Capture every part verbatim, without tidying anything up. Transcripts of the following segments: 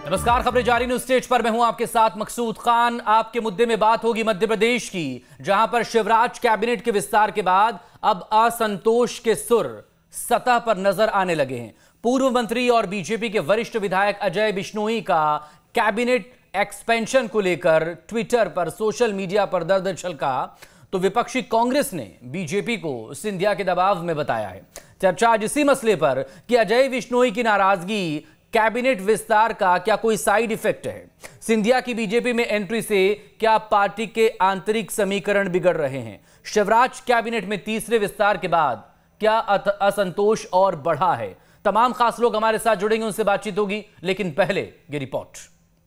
नमस्कार, खबरें जारी न्यूज स्टेज पर मैं हूं आपके साथ मकसूद खान। आपके मुद्दे में बात होगी मध्य प्रदेश की, जहां पर शिवराज कैबिनेट के विस्तार के बाद अब असंतोष के सुर सतह पर नजर आने लगे हैं। पूर्व मंत्री और बीजेपी के वरिष्ठ विधायक अजय बिश्नोई का कैबिनेट एक्सपेंशन को लेकर ट्विटर पर, सोशल मीडिया पर दर्द छलका तो विपक्षी कांग्रेस ने बीजेपी को सिंधिया के दबाव में बताया है। चर्चा आज इसी मसले पर कि अजय बिश्नोई की नाराजगी कैबिनेट विस्तार का क्या कोई साइड इफेक्ट है। सिंधिया की बीजेपी में एंट्री से क्या पार्टी के आंतरिक समीकरण बिगड़ रहे हैं। शिवराज कैबिनेट में तीसरे विस्तार के बाद क्या असंतोष और बढ़ा है। तमाम खास लोग हमारे साथ जुड़ेंगे, उनसे बातचीत होगी, लेकिन पहले ये रिपोर्ट।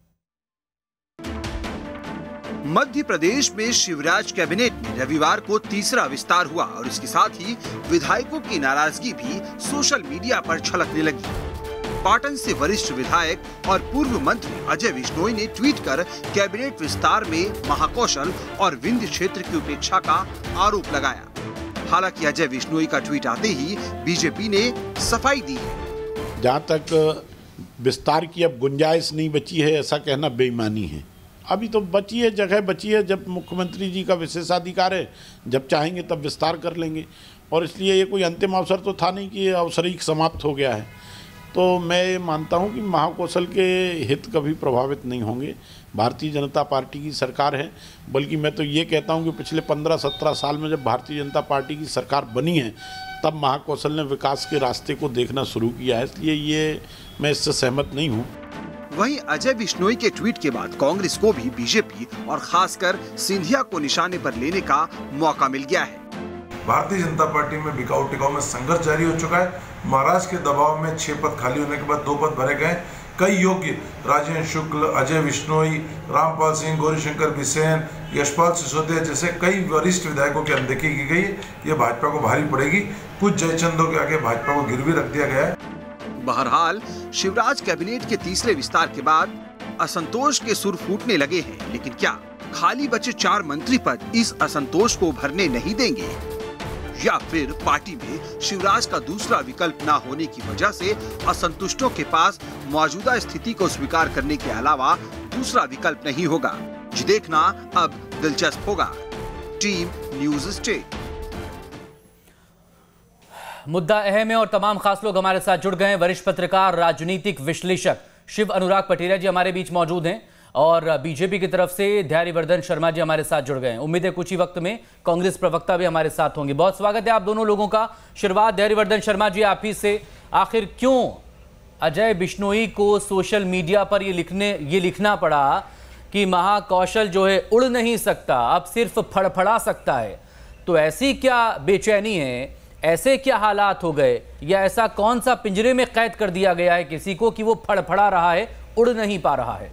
मध्य प्रदेश में शिवराज कैबिनेट में रविवार को तीसरा विस्तार हुआ और इसके साथ ही विधायकों की नाराजगी भी सोशल मीडिया पर झलकने लगी। पाटन से वरिष्ठ विधायक और पूर्व मंत्री अजय बिश्नोई ने ट्वीट कर कैबिनेट विस्तार में महाकौशल और विंध्य क्षेत्र की उपेक्षा का आरोप लगाया। हालांकि अजय बिश्नोई का ट्वीट आते ही बीजेपी ने सफाई दी है। जहां तक विस्तार की अब गुंजाइश नहीं बची है, ऐसा कहना बेईमानी है। अभी तो बची है, जगह बची है। जब मुख्यमंत्री जी का विशेषाधिकार है, जब चाहेंगे तब विस्तार कर लेंगे। और इसलिए ये कोई अंतिम अवसर तो था नहीं कि ये अवसर ही समाप्त हो गया है। तो मैं मानता हूं कि महाकौशल के हित कभी प्रभावित नहीं होंगे। भारतीय जनता पार्टी की सरकार है, बल्कि मैं तो ये कहता हूं कि पिछले पंद्रह सत्रह साल में जब भारतीय जनता पार्टी की सरकार बनी है, तब महाकौशल ने विकास के रास्ते को देखना शुरू किया है। इसलिए ये मैं इससे सहमत नहीं हूँ। वहीं अजय बिश्नोई के ट्वीट के बाद कांग्रेस को भी बीजेपी और खासकर सिंधिया को निशाने पर लेने का मौका मिल गया है। भारतीय जनता पार्टी में बिकाऊ टिकाऊ में संघर्ष जारी हो चुका है। महाराष्ट्र के दबाव में छह पद खाली होने के बाद दो पद भरे गए। कई योग्य राजेंद्र शुक्ल, अजय बिश्नोई, रामपाल सिंह, गौरीशंकर बिसेन, यशपाल सिसोदिया जैसे कई वरिष्ठ विधायकों की अनदेखी की गई। ये भाजपा को भारी पड़ेगी। कुछ जयचंदों के आगे भाजपा को गिरवी रख दिया गया है। बहरहाल शिवराज कैबिनेट के तीसरे विस्तार के बाद असंतोष के सुर फूटने लगे हैं, लेकिन क्या खाली बचे चार मंत्री पद इस असंतोष को भरने नहीं देंगे, या फिर पार्टी में शिवराज का दूसरा विकल्प न होने की वजह से असंतुष्टों के पास मौजूदा स्थिति को स्वीकार करने के अलावा दूसरा विकल्प नहीं होगा। ये देखना अब दिलचस्प होगा। Team news state. मुद्दा अहम है और तमाम खास लोग हमारे साथ जुड़ गए हैं। वरिष्ठ पत्रकार, राजनीतिक विश्लेषक शिव अनुराग पटेरिया जी हमारे बीच मौजूद हैं और बीजेपी की तरफ से धैर्यवर्धन शर्मा जी हमारे साथ जुड़ गए हैं। उम्मीद है कुछ ही वक्त में कांग्रेस प्रवक्ता भी हमारे साथ होंगे। बहुत स्वागत है आप दोनों लोगों का। शुरुआत धैर्यवर्धन शर्मा जी आप ही से। आखिर क्यों अजय बिश्नोई को सोशल मीडिया पर ये लिखने ये लिखना पड़ा कि महाकौशल जो है उड़ नहीं सकता, अब सिर्फ फड़फड़ा सकता है? तो ऐसी क्या बेचैनी है, ऐसे क्या हालात हो गए, या ऐसा कौन सा पिंजरे में कैद कर दिया गया है किसी को कि वो फड़फड़ा रहा है, उड़ नहीं पा रहा है?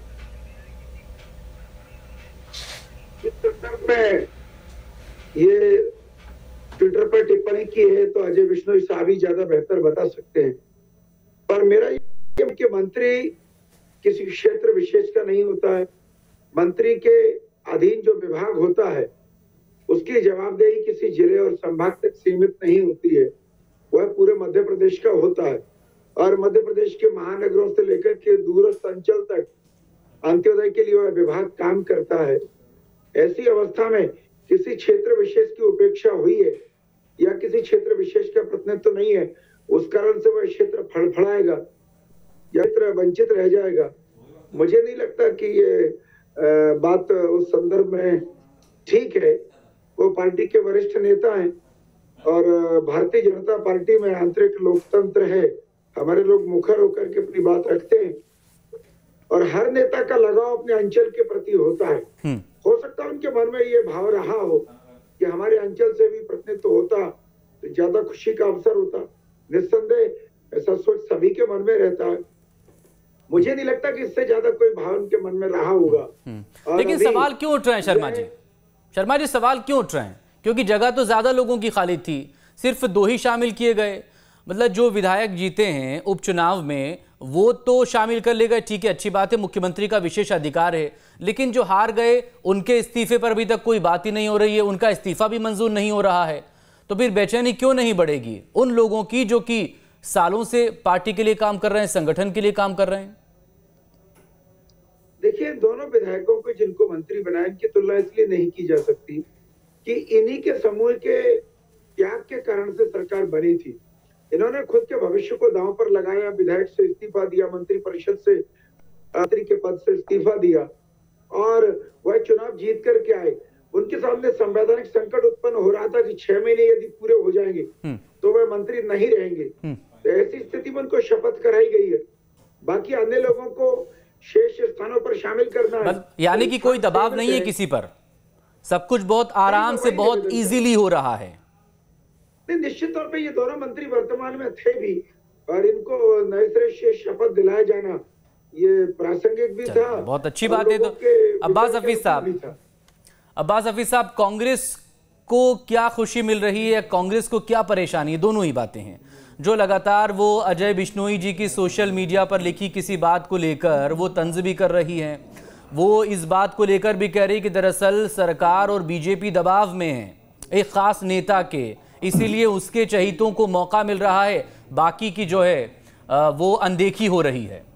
में ये ट्विटर पर टिप्पणी की है तो अजय बिश्नोई साहब ही ज्यादा बेहतर बता सकते हैं। पर मेरा ये कि मंत्री किसी क्षेत्र विशेष का नहीं होता है। मंत्री के अधीन जो विभाग होता है उसकी जवाबदेही किसी जिले और संभाग तक सीमित नहीं होती है, वह पूरे मध्य प्रदेश का होता है। और मध्य प्रदेश के महानगरों से लेकर के दूरस्थ अंचल तक अंत्योदय के लिए वह विभाग काम करता है। ऐसी अवस्था में किसी क्षेत्र विशेष की उपेक्षा हुई है या किसी क्षेत्र विशेष का प्रतिनिधित्व नहीं है, उस कारण से वह क्षेत्र फड़फड़ाएगा या क्षेत्र वंचित रह जाएगा। मुझे नहीं लगता कि ये बात उस संदर्भ में ठीक है। वो पार्टी के वरिष्ठ नेता हैं और भारतीय जनता पार्टी में आंतरिक लोकतंत्र है। हमारे लोग मुखर होकर के अपनी बात रखते हैं और हर नेता का लगाव अपने अंचल के प्रति होता है। हो सकता है उनके मन में ये भाव रहा हो कि हमारे अंचल से भी प्रतिनिधित्व होता तो ज्यादा खुशी का अवसर होता। निस्संदेह ऐसा सोच सभी के मन में रहता है। मुझे नहीं लगता कि इससे ज्यादा कोई भाव उनके मन में रहा होगा। लेकिन सवाल क्यों उठ रहे हैं शर्मा जी? शर्मा जी सवाल क्यों उठ रहे हैं? क्योंकि जगह तो ज्यादा लोगों की खाली थी, सिर्फ दो ही शामिल किए गए। मतलब जो विधायक जीते हैं उपचुनाव में वो तो शामिल कर ले गए, ठीक है, अच्छी बात है, मुख्यमंत्री का विशेष अधिकार है। लेकिन जो हार गए उनके इस्तीफे पर अभी तक कोई बात ही नहीं हो रही है, उनका इस्तीफा भी मंजूर नहीं हो रहा है। तो फिर बेचैनी क्यों नहीं बढ़ेगी उन लोगों की जो कि सालों से पार्टी के लिए काम कर रहे हैं, संगठन के लिए काम कर रहे हैं? देखिए, दोनों विधायकों को जिनको मंत्री बनाया, इनकी तुलना इसलिए नहीं की जा सकती कि इन्हीं के समूह के त्याग के कारण से सरकार बनी थी। इन्होंने खुद के भविष्य को दांव पर लगाया, विधायक से इस्तीफा दिया, मंत्री परिषद से मंत्री के पद से इस्तीफा दिया और वह चुनाव जीत करके आए। उनके सामने संवैधानिक संकट उत्पन्न हो रहा था कि छह महीने यदि पूरे हो जाएंगे तो वह मंत्री नहीं रहेंगे। तो ऐसी स्थिति में उनको शपथ कराई गई है। बाकी अन्य लोगों को शेष स्थानों पर शामिल करना है, यानी कि कोई दबाव नहीं है किसी पर, सब कुछ बहुत आराम से, बहुत इजीली हो रहा है। नहीं, निश्चित तौर पे ये दोनों मंत्री वर्तमान में थे भी और इनको नए सिरे से शपथ दिलाया जाना ये प्रासंगिक भी था। बहुत अच्छी बात है। तो अब्बास हफीज साहब, अब्बास हफीज साहब, कांग्रेस को क्या खुशी मिल रही है, कांग्रेस को क्या परेशानी है? दोनों ही बातें हैं। जो लगातार वो अजय बिश्नोई जी की सोशल मीडिया पर लिखी किसी बात को लेकर वो तंज भी कर रही हैं, वो इस बात को लेकर भी कह रही कि दरअसल सरकार और बीजेपी दबाव में है एक खास नेता के, इसीलिए उसके चहीतों को मौका मिल रहा है, बाकी की जो है वो अनदेखी हो रही है।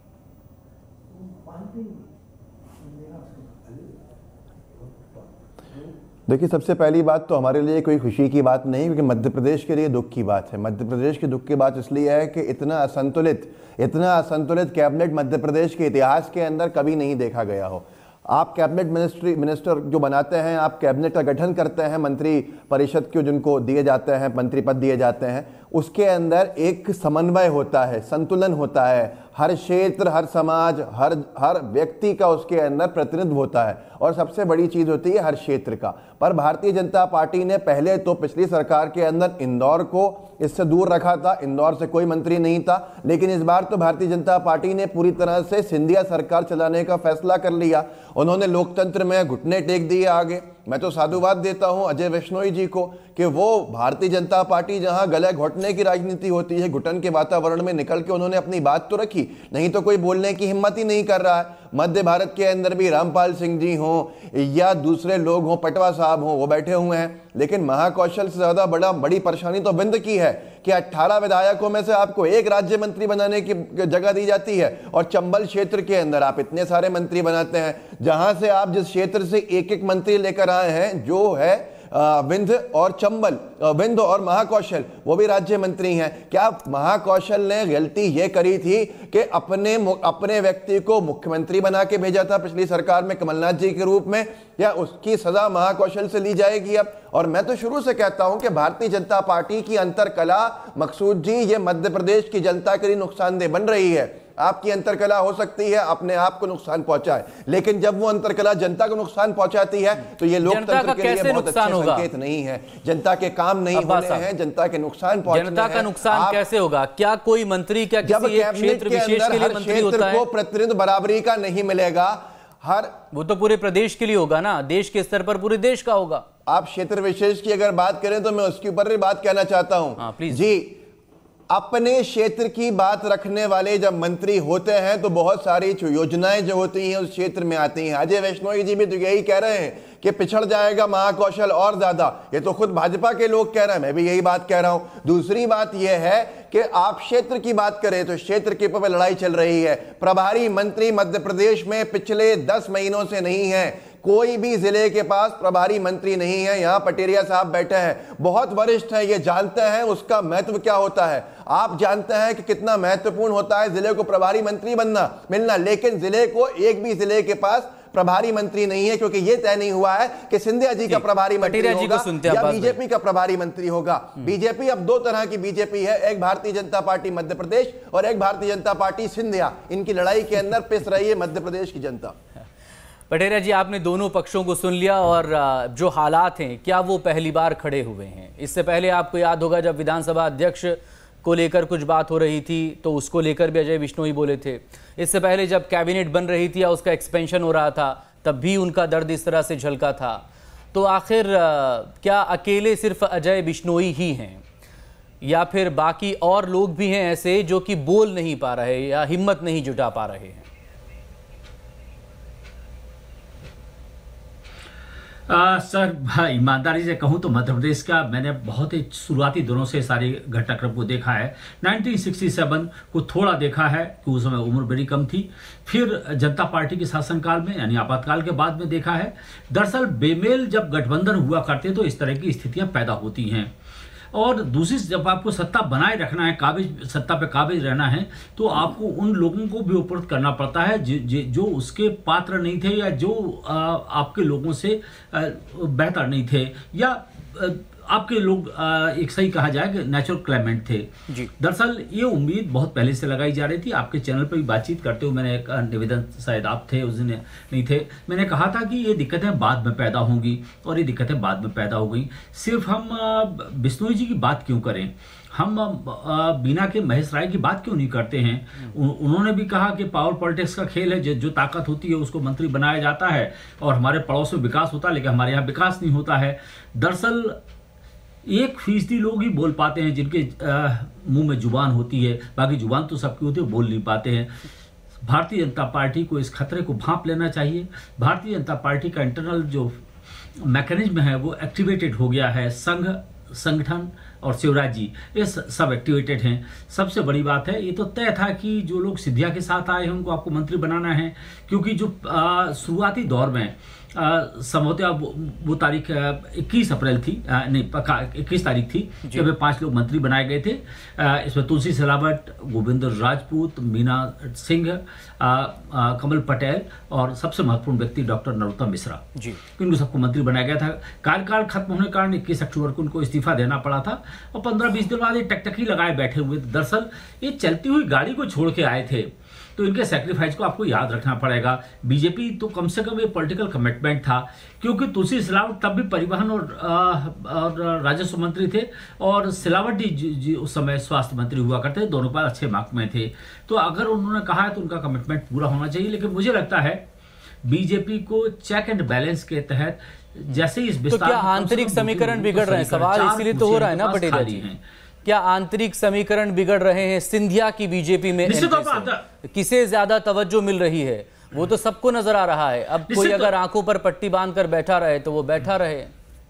देखिए, सबसे पहली बात तो हमारे लिए कोई खुशी की बात नहीं, क्योंकि मध्य प्रदेश के लिए दुख की बात है। मध्य प्रदेश की दुख की बात इसलिए है कि इतना असंतुलित इतना असंतुलित कैबिनेट मध्य प्रदेश के इतिहास के अंदर कभी नहीं देखा गया हो। आप कैबिनेट मिनिस्ट्री मिनिस्टर जो बनाते हैं, आप कैबिनेट का गठन करते हैं, मंत्री परिषद के जिनको दिए जाते हैं, मंत्री पद दिए जाते हैं, उसके अंदर एक समन्वय होता है, संतुलन होता है, हर क्षेत्र, हर समाज, हर हर व्यक्ति का उसके अंदर प्रतिनिधित्व होता है और सबसे बड़ी चीज़ होती है हर क्षेत्र का। पर भारतीय जनता पार्टी ने पहले तो पिछली सरकार के अंदर इंदौर को इससे दूर रखा था, इंदौर से कोई मंत्री नहीं था, लेकिन इस बार तो भारतीय जनता पार्टी ने पूरी तरह से सिंधिया सरकार चलाने का फैसला कर लिया। उन्होंने लोकतंत्र में घुटने टेक दिए आगे। मैं तो साधुवाद देता हूं अजय बिश्नोई जी को कि वो भारतीय जनता पार्टी जहां गले घोटने की राजनीति होती है, घुटन के वातावरण में निकल के उन्होंने अपनी बात तो रखी, नहीं तो कोई बोलने की हिम्मत ही नहीं कर रहा है। मध्य भारत के अंदर भी रामपाल सिंह जी हों या दूसरे लोग हों, पटवा साहब हों, वो बैठे हुए हैं, लेकिन महाकौशल से ज्यादा बड़ा बड़ी परेशानी तो विंध्य की है कि अट्ठारह विधायकों में से आपको एक राज्य मंत्री बनाने की जगह दी जाती है और चंबल क्षेत्र के अंदर आप इतने सारे मंत्री बनाते हैं, जहां से आप जिस क्षेत्र से एक एक मंत्री लेकर आए हैं, जो है विंध्य और चंबल, विंध्य और महाकौशल, वो भी राज्य मंत्री हैं। क्या महाकौशल ने गलती ये करी थी कि अपने अपने व्यक्ति को मुख्यमंत्री बना के भेजा था पिछली सरकार में कमलनाथ जी के रूप में, या उसकी सजा महाकौशल से ली जाएगी अब? और मैं तो शुरू से कहता हूं कि भारतीय जनता पार्टी की अंतरकला, मकसूद जी, ये मध्य प्रदेश की जनता के लिए नुकसानदेह बन रही है। आपकी अंतरकला हो सकती है अपने आप को नुकसान पहुंचाए, लेकिन जब वो अंतरकला जनता को नुकसान पहुंचाती है तो ये लोकतंत्र के लिए बहुत अच्छा संकेत नहीं है। जनता के काम नहीं होने हैं, जनता के नुकसान पहुंचने हैं। जनता का नुकसान कैसे होगा? क्या कोई मंत्री, क्या किसी एक क्षेत्र विशेष के लिए मंत्री होता है? को प्रतिनिधित्व बराबरी का नहीं मिलेगा, हर वो तो पूरे प्रदेश के लिए होगा ना, देश के स्तर पर पूरे देश का होगा। आप क्षेत्र विशेष की अगर बात करें तो मैं उसके ऊपर भी बात कहना चाहता हूं जी। अपने क्षेत्र की बात रखने वाले जब मंत्री होते हैं तो बहुत सारी योजनाएं जो होती हैं उस क्षेत्र में आती हैं। अजय बिश्नोई जी भी तो यही कह रहे हैं कि पिछड़ जाएगा महाकौशल और ज्यादा, ये तो खुद भाजपा के लोग कह रहे हैं, मैं भी यही बात कह रहा हूं। दूसरी बात यह है कि आप क्षेत्र की बात करें तो क्षेत्र के ऊपर लड़ाई चल रही है। प्रभारी मंत्री मध्य प्रदेश में पिछले दस महीनों से नहीं है, कोई भी जिले के पास प्रभारी मंत्री नहीं है। यहां पटेरिया साहब बैठे हैं, बहुत वरिष्ठ हैं, ये जानते हैं उसका महत्व क्या होता है। आप जानते हैं कि कितना महत्वपूर्ण होता है जिले को प्रभारी मंत्री बनना मिलना, लेकिन जिले को एक भी जिले के पास प्रभारी मंत्री नहीं है, क्योंकि यह तय नहीं हुआ है कि सिंधिया जी का प्रभारी मंत्री होगा या बीजेपी का प्रभारी मंत्री होगा। बीजेपी अब दो तरह की बीजेपी है, एक भारतीय जनता पार्टी मध्य प्रदेश और एक भारतीय जनता पार्टी सिंधिया। इनकी लड़ाई के अंदर पिस रही है मध्य प्रदेश की जनता। पटेरिया जी, आपने दोनों पक्षों को सुन लिया और जो हालात हैं क्या वो पहली बार खड़े हुए हैं? इससे पहले आपको याद होगा जब विधानसभा अध्यक्ष को लेकर कुछ बात हो रही थी तो उसको लेकर भी अजय बिश्नोई बोले थे। इससे पहले जब कैबिनेट बन रही थी या उसका एक्सपेंशन हो रहा था तब भी उनका दर्द इस तरह से झलका था। तो आखिर क्या अकेले सिर्फ अजय बिश्नोई ही हैं या फिर बाकी और लोग भी हैं ऐसे जो कि बोल नहीं पा रहे या हिम्मत नहीं जुटा पा रहे हैं? आ, सर ईमानदारी से कहूँ तो मध्य प्रदेश का मैंने बहुत ही शुरुआती दिनों से सारे घटनाक्रम को देखा है। उन्नीस सौ सरसठ को थोड़ा देखा है कि उस समय उम्र बड़ी कम थी। फिर जनता पार्टी के शासनकाल में यानी आपातकाल के बाद में देखा है। दरअसल बेमेल जब गठबंधन हुआ करते तो इस तरह की स्थितियां पैदा होती हैं। और दूसरी जब आपको सत्ता बनाए रखना है, काबिज सत्ता पे काबिज रहना है, तो आपको उन लोगों को भी उपलब्ध करना पड़ता है जो, जो उसके पात्र नहीं थे या जो आ, आपके लोगों से आ, बेहतर नहीं थे या आ, आपके लोग आ, एक सही कहा जाए कि नेचुरल क्लाइमेट थे। दरअसल ये उम्मीद बहुत पहले से लगाई जा रही थी। आपके चैनल पर भी बातचीत करते हुए मैंने एक निवेदन, शायद आप थे उस दिन नहीं थे, मैंने कहा था कि ये दिक्कतें बाद में पैदा होंगी और ये दिक्कतें बाद में पैदा हो गई। सिर्फ हम बिश्नोई जी की बात क्यों करें, हम बीना के महेश राय की बात क्यों नहीं करते हैं। उन्होंने भी कहा कि पावर पॉलिटिक्स का खेल है, जो, जो ताकत होती है उसको मंत्री बनाया जाता है और हमारे पड़ोस में विकास होता है, लेकिन हमारे यहाँ विकास नहीं होता है। दरअसल एक फीसदी लोग ही बोल पाते हैं जिनके मुंह में जुबान होती है, बाकी जुबान तो सबकी होती है, बोल नहीं पाते हैं। भारतीय जनता पार्टी को इस खतरे को भांप लेना चाहिए। भारतीय जनता पार्टी का इंटरनल जो मैकेनिज्म है वो एक्टिवेटेड हो गया है। संघ, संगठन और शिवराज जी ये सब एक्टिवेटेड हैं। सबसे बड़ी बात है, ये तो तय था कि जो लोग सिंधिया के साथ आए हैं उनको आपको मंत्री बनाना है, क्योंकि जो शुरुआती दौर में संभवतः वो, वो तारीख इक्कीस अप्रैल थी, आ, नहीं पक्का इक्कीस तारीख थी जब पांच लोग मंत्री बनाए गए थे। आ, इसमें तुलसी सिलावट, गोविंद राजपूत, मीना सिंह, आ, आ, कमल पटेल और सबसे महत्वपूर्ण व्यक्ति डॉक्टर नरोत्तम मिश्रा जी, इनको सबको मंत्री बनाया गया था। कार्यकाल खत्म होने के कारण इक्कीस अक्टूबर को उनको इस्तीफा देना पड़ा था और पंद्रह बीस दिन बाद ये टकटकी लगाए बैठे हुए। दरअसल ये चलती हुई गाड़ी को छोड़ के आए थे, तो इनके सैक्रिफाइस को आपको याद रखना पड़ेगा। बीजेपी तो कम से कम ये पॉलिटिकल कमिटमेंट था, क्योंकि तुलसी सिलावट तब भी परिवहन और, और राजस्व मंत्री थे और सिलावट जी, जी, जी उस समय स्वास्थ्य मंत्री हुआ करते थे, दोनों पर अच्छे महकमे थे। तो अगर उन्होंने कहा है तो उनका कमिटमेंट पूरा होना चाहिए। लेकिन मुझे लगता है बीजेपी को चेक एंड बैलेंस के तहत जैसे इस तो क्या आंतरिक समीकरण बिगड़ रहे हैं, सवाल इसीलिए तो हो रहा है ना पटेल जी, क्या आंतरिक समीकरण बिगड़ रहे हैं सिंधिया की बीजेपी में? किसे ज्यादा तवज्जो मिल रही है वो तो सबको नजर आ रहा है। अब कोई अगर आंखों पर पट्टी बांधकर बैठा रहे तो वो बैठा रहे।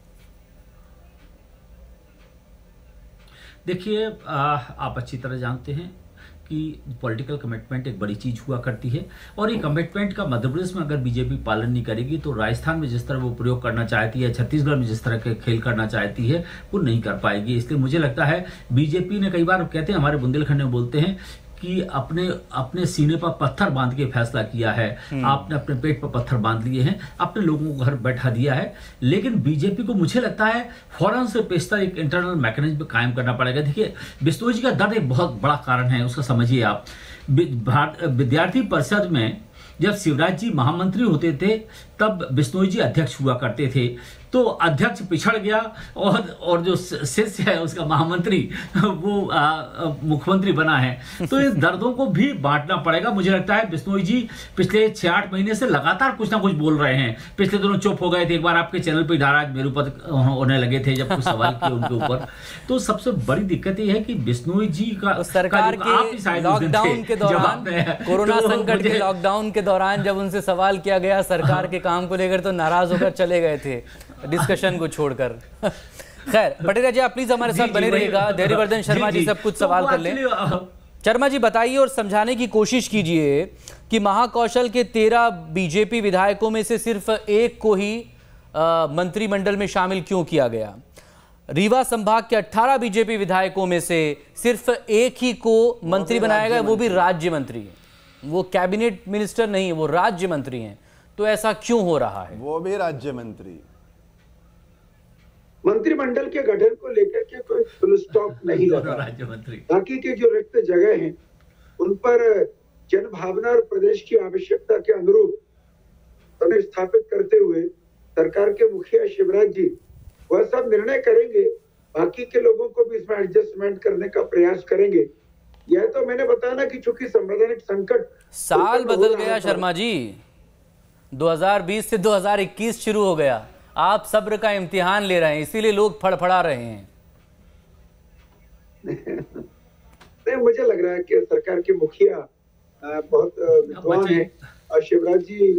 देखिए, आप अच्छी तरह जानते हैं कि पॉलिटिकल कमिटमेंट एक बड़ी चीज हुआ करती है और ये कमिटमेंट का मध्य प्रदेश में अगर बीजेपी पालन नहीं करेगी तो राजस्थान में जिस तरह वो प्रयोग करना चाहती है, छत्तीसगढ़ में जिस तरह के खेल करना चाहती है वो नहीं कर पाएगी। इसलिए मुझे लगता है बीजेपी ने, कई बार कहते हैं हमारे बुंदेलखंड में बोलते हैं कि अपने अपने सीने पर पत्थर बांध के फैसला किया है, आपने अपने पेट पर पत्थर बांध लिए हैं, अपने लोगों को घर बैठा दिया है। लेकिन बीजेपी को मुझे लगता है फौरन से पेशतर एक इंटरनल मैकेनिज्म कायम करना पड़ेगा। देखिए, बिश्नोई जी का दर्द एक बहुत बड़ा कारण है, उसका समझिए आप। विद्यार्थी परिषद में जब शिवराज जी महामंत्री होते थे तब बिश्नोई जी अध्यक्ष हुआ करते थे, तो अध्यक्ष पिछड़ गया और और जो शिष्य है उसका महामंत्री वो मुख्यमंत्री बना है। तो इन दर्दों को भी बांटना पड़ेगा। मुझे लगता है बिश्नोई जी पिछले छह आठ महीने से लगातार कुछ ना कुछ बोल रहे हैं। पिछले दिनों चुप हो गए थे, एक बार आपके चैनल पर नाराज मेरे ऊपर होने लगे थे जब कुछ सवाल किए उनके ऊपर। तो सबसे बड़ी दिक्कत ये है कि बिश्नोई जी का सरकार के लॉकडाउन के दौरान, कोरोना संकट के लॉकडाउन के दौरान जब उनसे सवाल किया गया सरकार के काम को लेकर तो नाराज होकर चले गए थे डिस्कशन को छोड़कर। खैर पटेल जी, आप प्लीज हमारे साथ बने रहिएगा। धैर्यवर्धन शर्मा जी सब कुछ सवाल कर लें। शर्मा जी बताइए और समझाने की कोशिश कीजिए कि महाकौशल के तेरह बीजेपी विधायकों में से सिर्फ एक को ही मंत्रिमंडल में शामिल क्यों किया गया? रीवा संभाग के अठारह बीजेपी विधायकों में से सिर्फ एक ही को मंत्री बनाया गया, वो भी राज्य मंत्री है, वो कैबिनेट मिनिस्टर नहीं, वो राज्य मंत्री हैं। तो ऐसा क्यों हो रहा है? वो भी राज्य मंत्री। मंत्रिमंडल के गठन को लेकर के कोई फुल स्टॉप नहीं लगा। राज्य मंत्री बाकी के जो रिक्त जगह हैं उन पर जनभावना और प्रदेश की आवश्यकता के अनुरूप उन्हें स्थापित करते हुए सरकार के मुखिया शिवराज जी वह सब निर्णय करेंगे। बाकी के लोगों को भी इसमें एडजस्टमेंट करने का प्रयास करेंगे। यह तो मैंने बताया ना कि चूंकि संवैधानिक संकट साल बदल गया शर्मा जी, दो हज़ार बीस से दो हज़ार इक्कीस शुरू हो गया। आप सब्र का इम्तिहान ले रहे हैं, इसीलिए लोग फड़फड़ा रहे हैं। नहीं, मुझे लग रहा है कि सरकार के मुखिया बहुत विद्वान हैं और शिवराज जी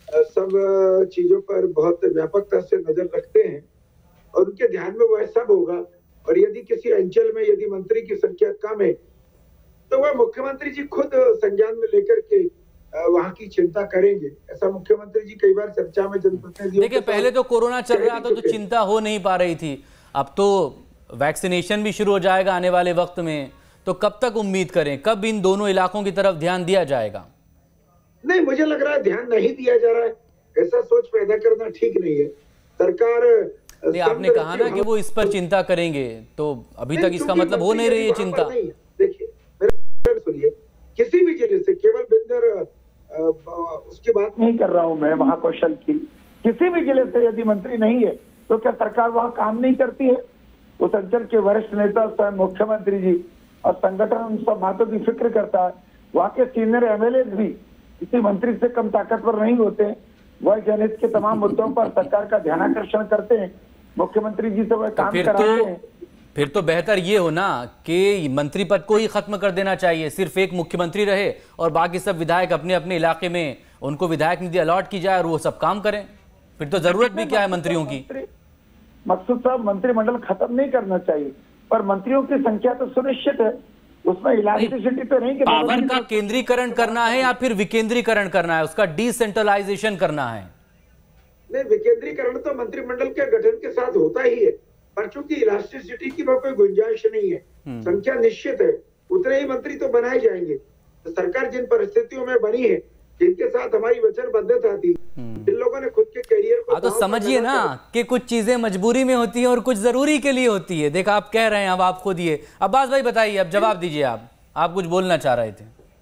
सब चीजों पर बहुत व्यापकता से नजर रखते हैं और उनके ध्यान में वह सब होगा। और यदि किसी अंचल में यदि मंत्री की संख्या कम है तो वह मुख्यमंत्री जी खुद संज्ञान में लेकर के वहां की चिंता करेंगे। ऐसा मुख्यमंत्री जी कई बार चर्चा में जनप्रतिनिधियों देखिए, पहले तो कोरोना चल रहा था तो चिंता हो नहीं पा रही थी, अब तो वैक्सीनेशन भी शुरू हो जाएगा आने वाले वक्त में, तो कब तक उम्मीद करें, कब इन दोनों इलाकों की तरफ ध्यान दिया जाएगा? नहीं, मुझे लग रहा है ध्यान नहीं दिया जा रहा है। ऐसा सोच पैदा करना ठीक नहीं है। सरकार नहीं, आपने कहा ना कि वो इस पर चिंता करेंगे, तो अभी तक इसका मतलब हो नहीं रही है चिंता। देखिए, मेरे सुनिए, किसी भी जिले से केवल बिंदर उसकी बात नहीं कर रहा हूं मैं, महाकौशल की, किसी भी जिले से यदि मंत्री नहीं है तो क्या सरकार वहां काम नहीं करती है? उस अंचल के वरिष्ठ नेता स्वयं मुख्यमंत्री जी और संगठन उन सब बातों की फिक्र करता है। वहां के सीनियर एमएलए भी किसी मंत्री से कम ताकतवर नहीं होते हैं। वह जनहित के तमाम मुद्दों पर सरकार का ध्यानाकर्षण करते हैं, मुख्यमंत्री जी से वह काम फिर कराते तो, हैं। फिर तो बेहतर ये हो ना कि मंत्री पद को ही खत्म कर देना चाहिए, सिर्फ एक मुख्यमंत्री रहे और बाकी सब विधायक अपने अपने इलाके में उनको विधायक निधि अलॉट की जाए और वो सब काम करें। फिर तो जरूरत भी क्या है मंत्रियों की? मकसूद साहब, मंत्रिमंडल खत्म नहीं करना चाहिए, पर मंत्रियों की संख्या तो सुनिश्चित है, उसमें इलास्टिसिटी तो नहीं कि पावर का केंद्रीकरण करना है या फिर विकेंद्रीकरण करना है, उसका डिसेंट्रलाइजेशन करना है? नहीं, विकेंद्रीकरण तो मंत्रिमंडल के गठन के साथ होता ही है, पर चूंकि इलास्टिसिटी की कोई गुंजाइश नहीं है, संख्या निश्चित है, उतने ही मंत्री तो बनाए जाएंगे। तो सरकार जिन परिस्थितियों में बनी है, जिनके साथ हमारी वचनबद्धता थी, जिन लोगों ने खुद के करियर को तो समझिए ना कि कुछ चीजें मजबूरी में होती हैं और कुछ जरूरी के लिए होती है। देखा, आप कह रहे हैं, अब आप खुद ये अब्बास भाई बताइए, अब जवाब दीजिए। आप आप कुछ बोलना चाह रहे थे।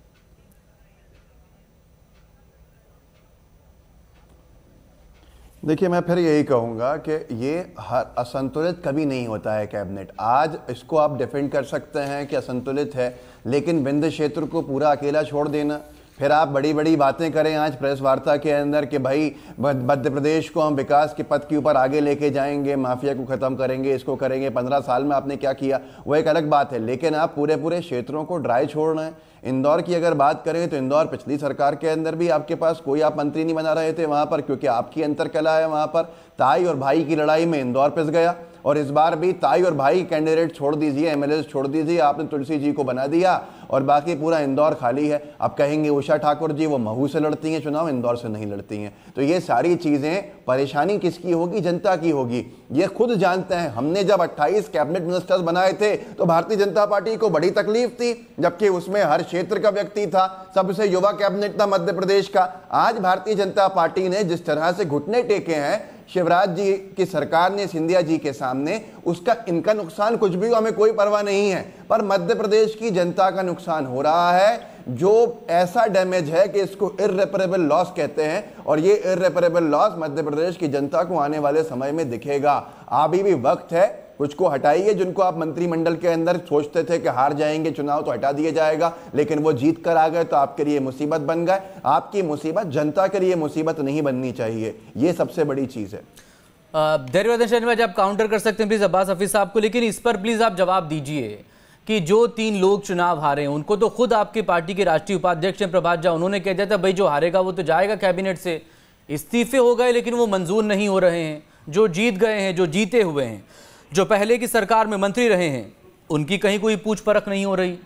देखिए, मैं फिर यही कहूँगा कि ये हर असंतुलित कभी नहीं होता है कैबिनेट। आज इसको आप डिफेंड कर सकते हैं कि असंतुलित है, लेकिन विंध्य क्षेत्र को पूरा अकेला छोड़ देना, फिर आप बड़ी बड़ी बातें करें आज प्रेस वार्ता के अंदर कि भाई मध्य प्रदेश को हम विकास के पथ के ऊपर आगे लेके जाएंगे, माफिया को ख़त्म करेंगे, इसको करेंगे। पंद्रह साल में आपने क्या किया वो एक अलग बात है, लेकिन आप पूरे पूरे क्षेत्रों को ड्राई छोड़ना है। इंदौर की अगर बात करें तो इंदौर पिछली सरकार के अंदर भी आपके पास कोई आप मंत्री नहीं बना रहे थे वहाँ पर, क्योंकि आपकी अंतरकला है। वहाँ पर ताई और भाई की लड़ाई में इंदौर पिस गया, और इस बार भी ताई और भाई कैंडिडेट छोड़ दीजिए, एमएलए छोड़ दीजिए, आपने तुलसी जी को बना दिया और बाकी पूरा इंदौर खाली है। अब कहेंगे उषा ठाकुर जी वो महू से लड़ती हैं चुनाव, इंदौर से नहीं लड़ती हैं। तो ये सारी चीज़ें परेशानी किसकी होगी? जनता की होगी। ये खुद जानते हैं। हमने जब अट्ठाईस कैबिनेट मिनिस्टर्स बनाए थे तो भारतीय जनता पार्टी को बड़ी तकलीफ थी, जबकि उसमें हर क्षेत्र का व्यक्ति था, सबसे युवा कैबिनेट था मध्य प्रदेश का। आज भारतीय जनता पार्टी ने जिस तरह से घुटने टेके हैं शिवराज जी की सरकार ने सिंधिया जी के सामने, उसका इनका नुकसान कुछ भी हमें कोई परवाह नहीं है, पर मध्य प्रदेश की जनता का नुकसान हो रहा है जो ऐसा डैमेज है कि इसको इर्रेपरेबल लॉस कहते हैं, और ये इर्रेपरेबल लॉस मध्य प्रदेश की जनता को आने वाले समय में दिखेगा। अभी भी वक्त है, कुछ को हटाइए जिनको आप मंत्रिमंडल के अंदर सोचते थे कि हार जाएंगे चुनाव तो हटा दिया जाएगा, लेकिन वो जीत कर आ गए तो आपके लिए मुसीबत बन गए। आपकी मुसीबत जनता के लिए मुसीबत नहीं बननी चाहिए, ये सबसे बड़ी चीज़ है। धैर्यवर्धन शर्मा जी, आप काउंटर कर सकते हैं प्लीज अब्बास हफीज साहब को, लेकिन इस पर प्लीज आप जवाब दीजिए कि जो तीन लोग चुनाव हारे हैं उनको तो खुद आपकी पार्टी के राष्ट्रीय उपाध्यक्ष हैं प्रभात झा, उन्होंने कह दिया था भाई जो हारेगा वो तो जाएगा कैबिनेट से। इस्तीफे हो गए लेकिन वो मंजूर नहीं हो रहे हैं। जो जीत गए हैं, जो जीते हुए हैं, जो पहले की सरकार में मंत्री रहे हैं, उनकी कहीं कोई पूछ परख नहीं हो रही।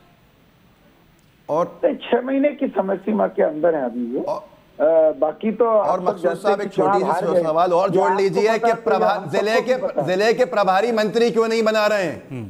और छह महीने की समय सीमा के अंदर है अभी वो। आ, बाकी तो और मकसूद साहब एक छोटी सी सवाल और जोड़ लीजिए कि जिले के जिले के प्रभारी मंत्री क्यों नहीं बना रहे हैं?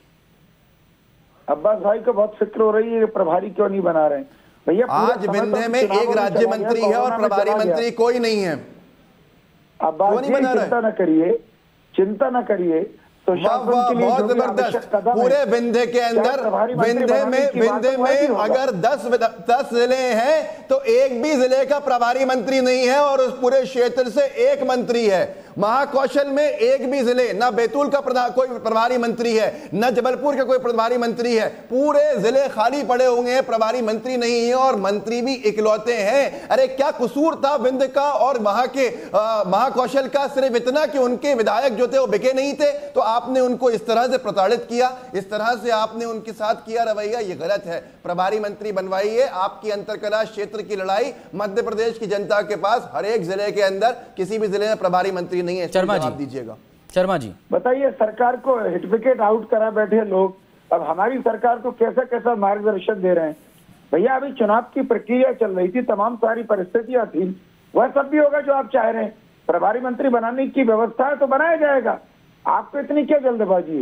अब्बास भाई को बहुत फिक्र हो रही है प्रभारी क्यों नहीं बना रहे हैं भैया। आज विंध्य में एक राज्य मंत्री है और प्रभारी मंत्री कोई नहीं है। अब्बास जी चिंता न करिए, चिंता न करिए। तो बहुत जबरदस्त। पूरे विंध्य के अंदर विंध्य में विंध्य में अगर दस दस जिले हैं तो एक भी जिले का प्रभारी मंत्री नहीं है और उस पूरे क्षेत्र से एक मंत्री है। महाकौशल में एक भी जिले, ना बैतूल का प्रधान कोई प्रभारी मंत्री है, न जबलपुर का कोई प्रभारी मंत्री है, पूरे जिले खाली पड़े होंगे हैं, प्रभारी मंत्री नहीं है और मंत्री भी इकलौते हैं। अरे क्या कसूर था विंध्य का और वहां के महाकौशल का? सिर्फ इतना कि उनके विधायक जो थे वो बिके नहीं थे, तो आपने उनको इस तरह से प्रताड़ित किया, इस तरह से आपने उनके साथ किया रवैया, ये गलत है। प्रभारी मंत्री बनवाइए, आपकी अंतरकला क्षेत्र की लड़ाई मध्य प्रदेश की जनता के पास हर एक जिले के अंदर किसी भी जिले में प्रभारी मंत्री नहीं है। शर्मा जी दीजिएगा। शर्मा जी बताइए, सरकार को हिट विकेट आउट करा बैठे लोग अब हमारी सरकार को कैसा कैसा मार्गदर्शन दे रहे हैं। भैया अभी चुनाव की प्रक्रिया चल रही थी, तमाम सारी परिस्थितियां थी, वह सब भी होगा जो आप चाह रहे हैं। प्रभारी मंत्री बनाने की व्यवस्था है तो बनाया जाएगा, आपको इतनी क्या जल्दबाजी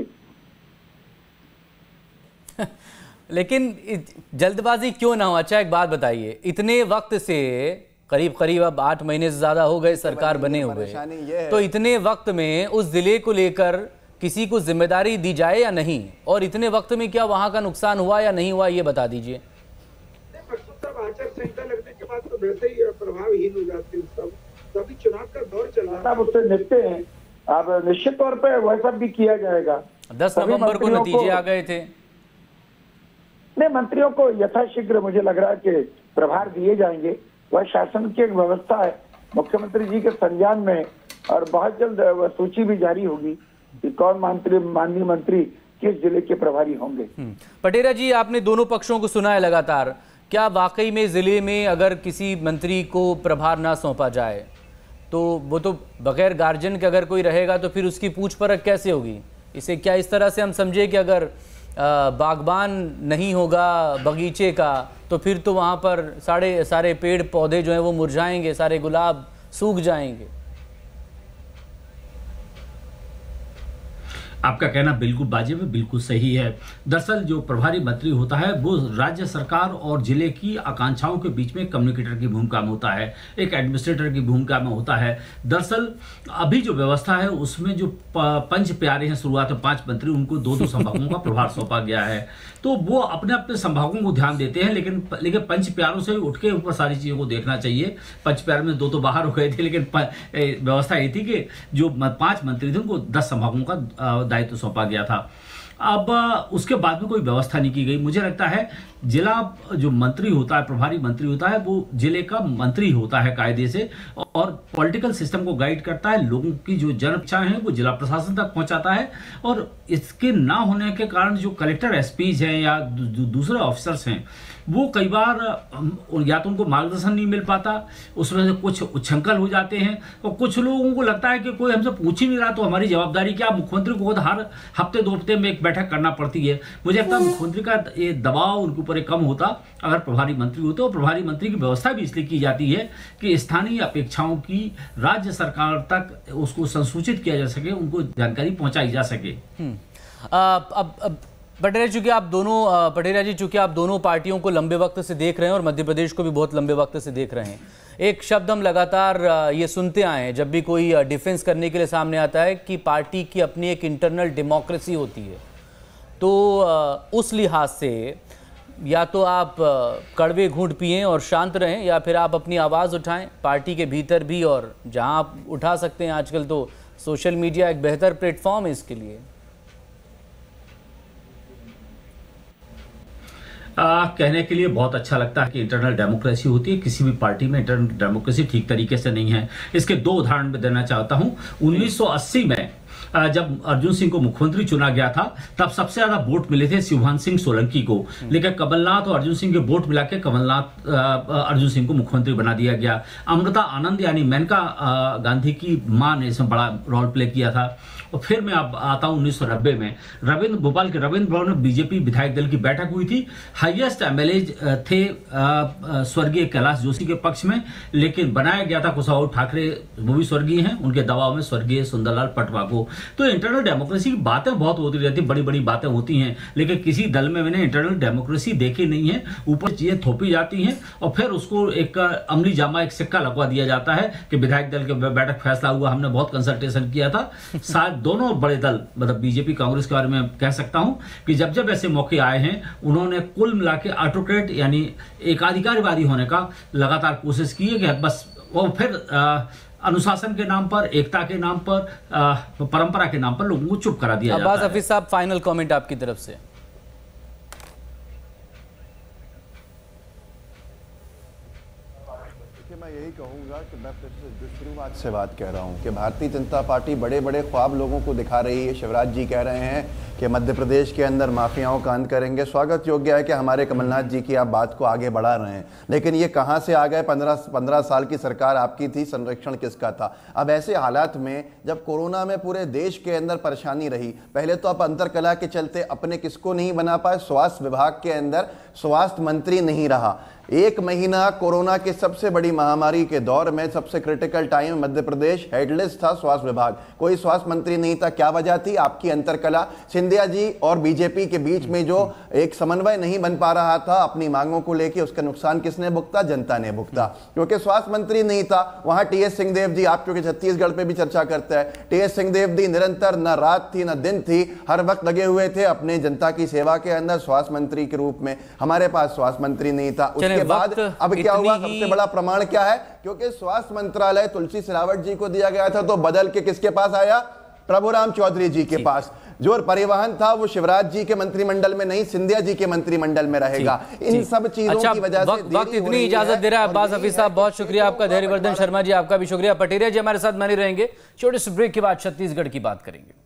है? लेकिन जल्दबाजी क्यों ना हो? अच्छा एक बात बताइए, इतने वक्त से करीब करीब अब आठ महीने से ज्यादा हो गए सरकार बने हुए, तो इतने वक्त में उस जिले को लेकर किसी को जिम्मेदारी दी जाए या नहीं, और इतने वक्त में क्या वहां का नुकसान हुआ या नहीं हुआ, ये बता दीजिए। आचार संहिता लगने के बाद तो वैसे ही प्रभावहीन हो जाते हैं सब, तो अभी चुनाव का दौर चल रहा है, उससे निपटे हैं। अब निश्चित तौर पे वह सब भी किया जाएगा। दस नवंबर को नतीजे आ गए थे। नहीं, मंत्रियों को यथाशीघ्र मुझे लग रहा है कि प्रभार दिए जाएंगे। वह शासन की एक व्यवस्था है मुख्यमंत्री जी के संज्ञान में, और बहुत जल्द वह सूची भी जारी होगी कि कौन मंत्री माननीय मंत्री किस जिले के प्रभारी होंगे। पटेरा जी, आपने दोनों पक्षों को सुना है लगातार, क्या वाकई में जिले में अगर किसी मंत्री को प्रभार ना सौंपा जाए तो वो तो बगैर गार्जियन के अगर कोई रहेगा तो फिर उसकी पूछ परख कैसे होगी? इसे क्या इस तरह से हम समझे कि अगर बागबान नहीं होगा बगीचे का तो फिर तो वहाँ पर सारे सारे पेड़ पौधे जो हैं वो मुरझाएंगे, सारे गुलाब सूख जाएंगे? आपका कहना बिल्कुल वाजिब है, बिल्कुल सही है। दरअसल जो प्रभारी मंत्री होता है वो राज्य सरकार और जिले की आकांक्षाओं के बीच में कम्युनिकेटर की भूमिका में होता है, एक एडमिनिस्ट्रेटर की भूमिका में होता है। दरअसल अभी जो व्यवस्था है उसमें जो पंच प्यारे हैं, शुरुआत में पांच मंत्री, उनको दो दो संभागों का प्रभार सौंपा गया है, तो वो अपने अपने संभागों को ध्यान देते हैं, लेकिन लेकिन पंच प्यारों से उठ के ऊपर सारी चीज़ों को देखना चाहिए। पंच प्यार में दो तो बाहर हो गए थे, लेकिन व्यवस्था ये थी कि जो पांच मंत्री थे उनको दस संभागों का दायित्व सौंपा गया था। अब उसके बाद में कोई व्यवस्था नहीं की गई। मुझे लगता है जिला जो मंत्री होता है, प्रभारी मंत्री होता है, वो जिले का मंत्री होता है कायदे से, और पॉलिटिकल सिस्टम को गाइड करता है, लोगों की जो जन इच्छाएं हैं वो जिला प्रशासन तक पहुंचाता है। और इसके ना होने के कारण जो कलेक्टर एसपीज हैं या दू, दूसरे ऑफिसर्स हैं वो कई बार या तो उनको मार्गदर्शन नहीं मिल पाता, उसमें से कुछ उच्छृंखल हो जाते हैं, और कुछ लोगों को लगता है कि कोई हमसे पूछ ही नहीं रहा तो हमारी जवाबदारी क्या। मुख्यमंत्री को खुद हर हफ्ते दो हफ्ते में एक बैठक करना पड़ती है। मुझे लगता है मुख्यमंत्री का ये दबाव उनके ऊपर कम होता अगर प्रभारी मंत्री होते, और प्रभारी मंत्री की व्यवस्था भी इसलिए की जाती है कि स्थानीय अपेक्षाओं की राज्य सरकार तक उसको संसूचित किया जा सके, उनको जानकारी पहुंचाई जा सके। अब अब पटेरा चूंकि आप दोनों पटेरा जी चूंकि आप दोनों पार्टियों को लंबे वक्त से देख रहे हैं और मध्य प्रदेश को भी बहुत लंबे वक्त से देख रहे हैं, एक शब्द हम लगातार ये सुनते आए हैं जब भी कोई डिफेंस करने के लिए सामने आता है कि पार्टी की अपनी एक इंटरनल डेमोक्रेसी होती है। तो उस लिहाज से या तो आप कड़वे घूंट पिएं और शांत रहें, या फिर आप अपनी आवाज़ उठाएं पार्टी के भीतर भी, और जहां आप उठा सकते हैं आजकल तो सोशल मीडिया एक बेहतर प्लेटफॉर्म है इसके लिए। आ, कहने के लिए बहुत अच्छा लगता है कि इंटरनल डेमोक्रेसी होती है, किसी भी पार्टी में इंटरनल डेमोक्रेसी ठीक तरीके से नहीं है। इसके दो उदाहरण मैं देना चाहता हूं। उन्नीस सौ अस्सी में जब अर्जुन सिंह को मुख्यमंत्री चुना गया था तब सबसे ज्यादा वोट मिले थे शिवभान सिंह सोलंकी को, लेकिन कमलनाथ और अर्जुन सिंह के वोट मिला के कमलनाथ अर्जुन सिंह को मुख्यमंत्री बना दिया गया। अमृता आनंद यानी मेनका गांधी की मां ने इसमें बड़ा रोल प्ले किया था। और फिर मैं अब आता हूं उन्नीस सौ नब्बे में रविंद्र भोपाल के रविंद्र भवन में बीजेपी विधायक दल की बैठक हुई थी। हाईएस्ट एमएलए थे स्वर्गीय कैलाश जोशी के पक्ष में, लेकिन बनाया गया था कुशाभाऊ ठाकरे, वो भी स्वर्गीय हैं, उनके दबाव में स्वर्गीय सुंदरलाल पटवा को। तो इंटरनल डेमोक्रेसी की बातें बहुत होती रहती, बड़ी बड़ी बातें होती हैं, लेकिन किसी दल में मैंने इंटरनल डेमोक्रेसी देखी नहीं है। ऊपर चीजें थोपी जाती हैं और फिर उसको एक अमली जामा, एक सिक्का लगवा दिया जाता है कि विधायक दल के बैठक फैसला हुआ, हमने बहुत कंसल्टेशन किया था। शायद दोनों बड़े दल, मतलब बीजेपी कांग्रेस के बारे में कह सकता हूं कि जब जब ऐसे मौके आए हैं उन्होंने कुल मिला के ऑटोक्रेट यानी एकाधिकारवादी होने का लगातार कोशिश की है कि बस वो फिर आ, अनुशासन के नाम पर, एकता के नाम पर, परंपरा के नाम पर लोगों को चुप करा दिया जाता है। अब्बास हफीज साहब, फाइनल कमेंट आपकी तरफ से। मैं यही कहूँगा कि मैं फिर से जो शुरुआत से बात कह रहा हूँ कि भारतीय जनता पार्टी बड़े बड़े ख्वाब लोगों को दिखा रही है। शिवराज जी कह रहे हैं कि मध्य प्रदेश के अंदर माफियाओं का अंत करेंगे। स्वागत योग्य है कि हमारे कमलनाथ जी की आप बात को आगे बढ़ा रहे हैं, लेकिन ये कहाँ से आ गए? पंद्रह पंद्रह साल की सरकार आपकी थी, संरक्षण किसका था? अब ऐसे हालात में जब कोरोना में पूरे देश के अंदर परेशानी रही, पहले तो आप अंतरकला के चलते अपने किसको नहीं बना पाए? स्वास्थ्य विभाग के अंदर स्वास्थ्य मंत्री नहीं रहा। एक महीना कोरोना की सबसे बड़ी महामारी के दौर में, सबसे critical time, Madhya Pradesh headless था स्वास्थ्य विभाग, कोई स्वास्थ्य मंत्री नहीं था। क्या वजह थी? आपकी अंतरकला। सिंधिया जी और बीजेपी के बीच में जो एक समन्वय नहीं बन पा रहा था अपनी मांगों को लेकर, उसका नुकसान किसने भुगता? जनता ने भुगता, क्योंकि स्वास्थ्य मंत्री नहीं था। वहां टी एस सिंहदेव जी, आप क्योंकि छत्तीसगढ़ पे भी चर्चा करते हैं, टी एस सिंहदेव जी निरंतर न रात थी न दिन थी, हर वक्त लगे हुए थे अपने जनता की सेवा के अंदर स्वास्थ्य मंत्री के रूप में। हमारे पास स्वास्थ्य मंत्री नहीं था। के बाद अब क्या हुआ? सबसे बड़ा प्रमाण क्या है? क्योंकि स्वास्थ्य मंत्रालय तुलसी सिलावट जी को दिया गया था, तो बदल के किसके पास आया? प्रभुराम चौधरी जी के पास। जो परिवहन था वो शिवराज जी के मंत्रिमंडल में नहीं, सिंधिया जी के मंत्रिमंडल में रहेगा। इन सब चीजों अच्छा, की वजह से वक्त, वक्त इतनी इजाजत दे रहा है। अब्बास हफीज साहब, बहुत शुक्रिया आपका। धैर्यवर्धन शर्मा जी, आपका भी शुक्रिया। पटेरिया जी हमारे साथ बने रहेंगे। छोटे से ब्रेक के बाद छत्तीसगढ़ की बात करेंगे।